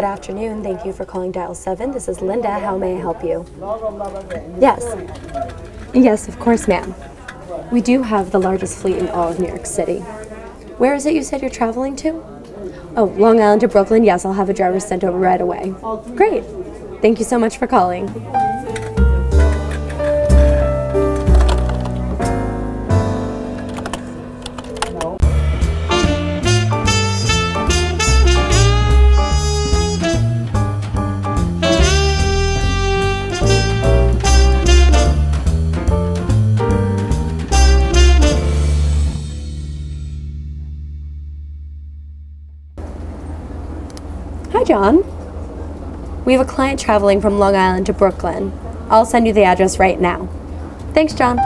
afternoon. Thank you for calling Dial 7. This is Linda. How may I help you? Yes. Yes, of course, ma'am. We do have the largest fleet in all of New York City. Where is it you said you're traveling to? Oh, Long Island to Brooklyn. Yes, I'll have a driver sent over right away. Great. Thank you so much for calling. Hi, John. We have a client traveling from Long Island to Brooklyn. I'll send you the address right now. Thanks, John.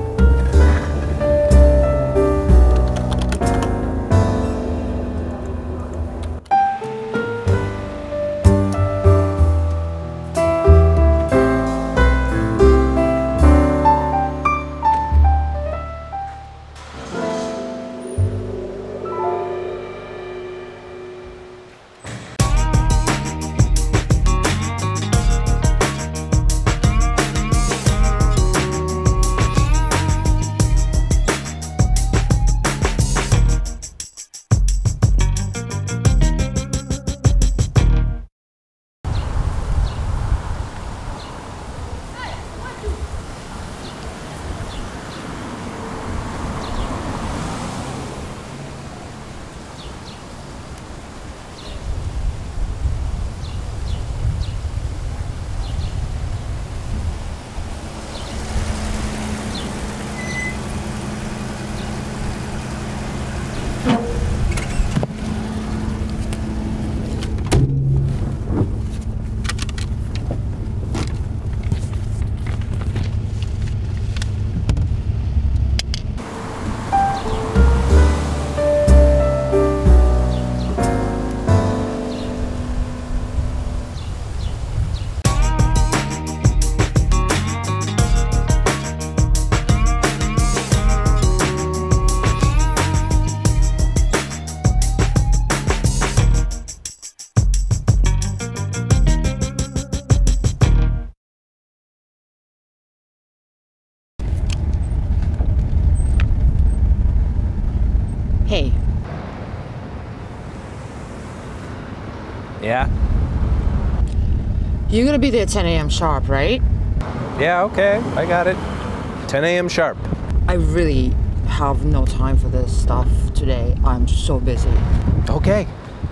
Hey. Yeah? You're gonna be there 10 a.m. sharp, right? Yeah, okay, I got it. 10 a.m. sharp. I really have no time for this stuff today. I'm so busy. Okay.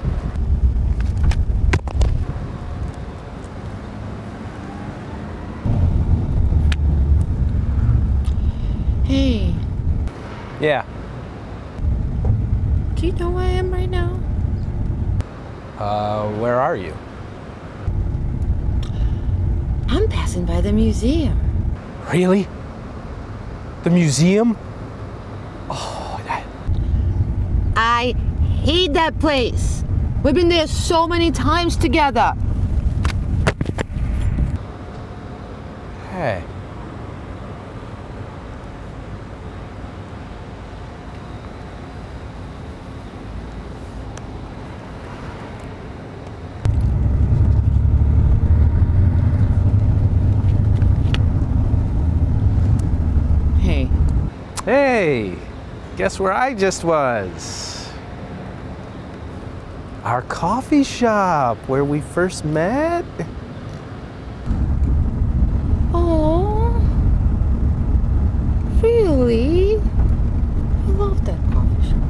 Hey. Yeah. Do you know where I am right now? Where are you? I'm passing by the museum. Really? The museum? Oh, that... I hate that place. We've been there so many times together. Hey. Hey, guess where I just was? Our coffee shop where we first met. Oh, really? I love that coffee shop.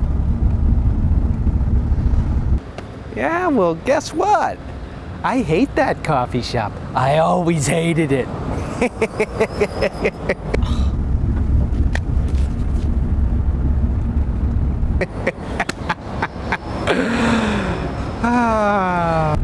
Yeah, well, guess what? I hate that coffee shop. I always hated it. Ah.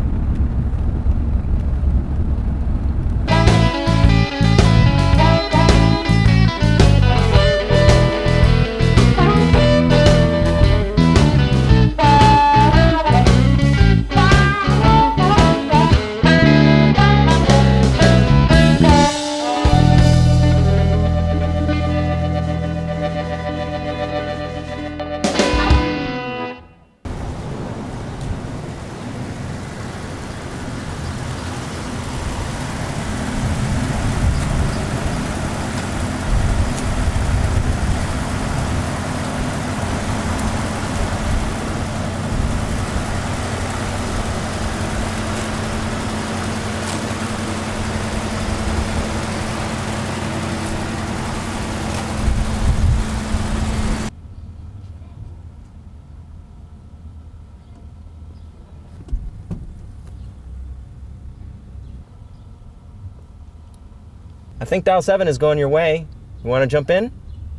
I think Dial 7 is going your way. You want to jump in?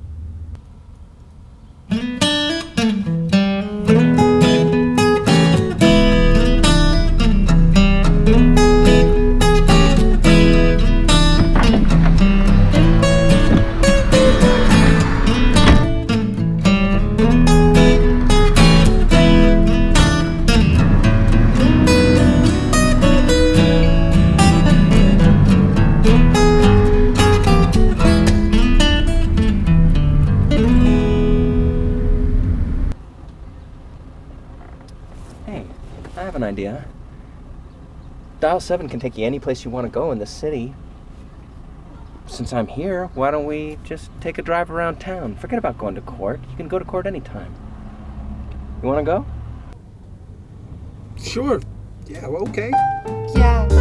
Hey, I have an idea. Dial 7 can take you any place you want to go in the city. Since I'm here, why don't we just take a drive around town? Forget about going to court. You can go to court anytime. You want to go? Sure. Yeah, well, okay. Yeah.